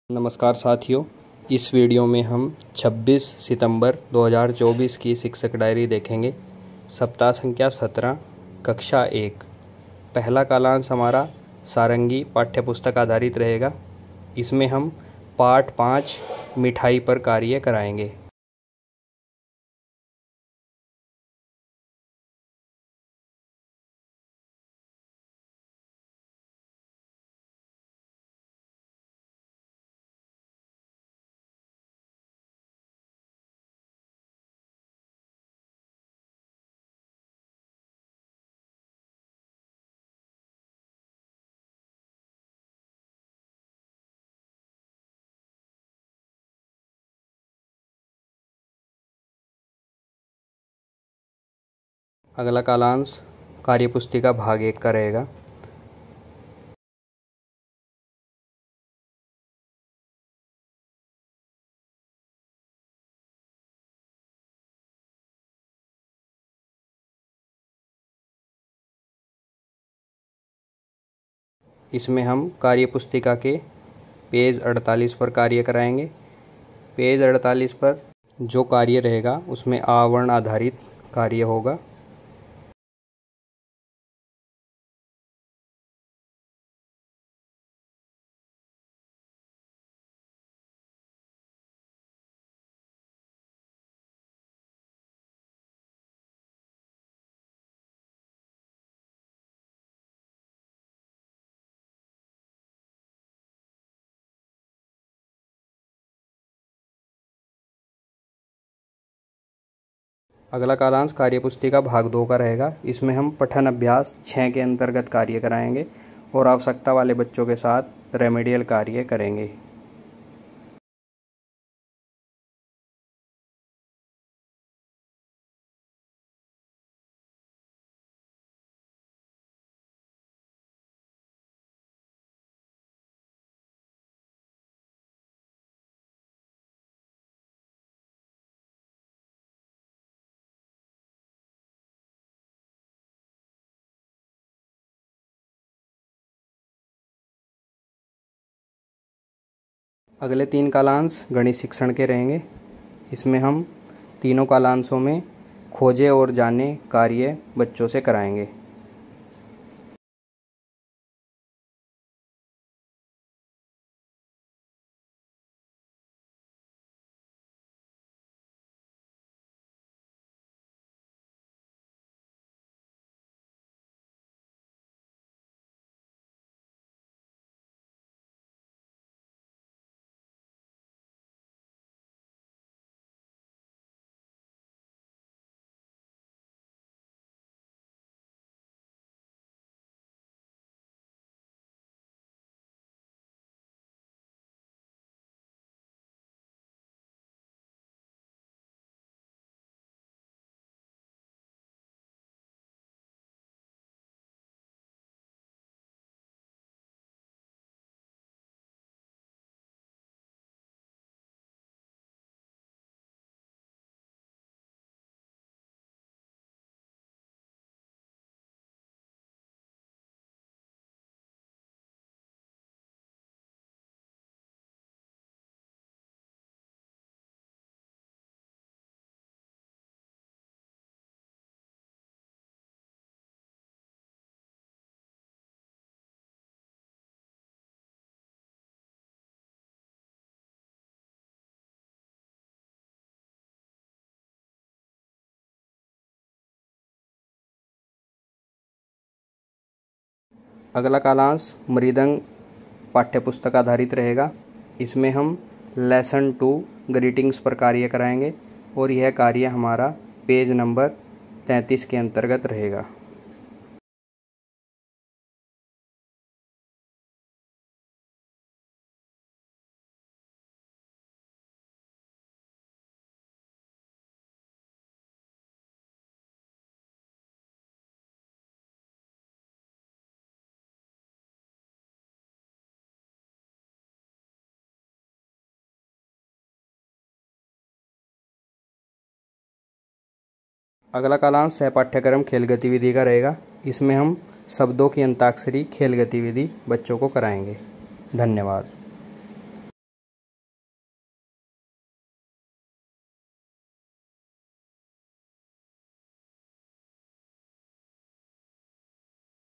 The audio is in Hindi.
नमस्कार साथियों, इस वीडियो में हम 26 सितंबर 2024 की शिक्षक डायरी देखेंगे। सप्ताह संख्या 17, कक्षा 1। पहला कालांश हमारा सारंगी पाठ्यपुस्तक आधारित रहेगा। इसमें हम पाठ 5 मिठाई पर कार्य कराएंगे। अगला कालांश कार्यपुस्तिका भाग 1 का रहेगा। इसमें हम कार्यपुस्तिका के पेज 48 पर कार्य कराएंगे। पेज 48 पर जो कार्य रहेगा उसमें आवरण आधारित कार्य होगा। अगला कालांश कार्यपुस्तिका भाग 2 का रहेगा। इसमें हम पठन अभ्यास 6 के अंतर्गत कार्य कराएंगे और आवश्यकता वाले बच्चों के साथ रेमेडियल कार्य करेंगे। अगले 3 कालांश गणित शिक्षण के रहेंगे। इसमें हम तीनों कालांशों में खोजे और जाने कार्य बच्चों से कराएंगे। अगला कालांश मृदंग पाठ्यपुस्तक आधारित रहेगा। इसमें हम लेसन 2 ग्रीटिंग्स पर कार्य कराएंगे और यह कार्य हमारा पेज नंबर 33 के अंतर्गत रहेगा। अगला कालांश सहपाठ्यक्रम खेल गतिविधि का रहेगा। इसमें हम शब्दों की अंताक्षरी खेल गतिविधि बच्चों को कराएंगे। धन्यवाद।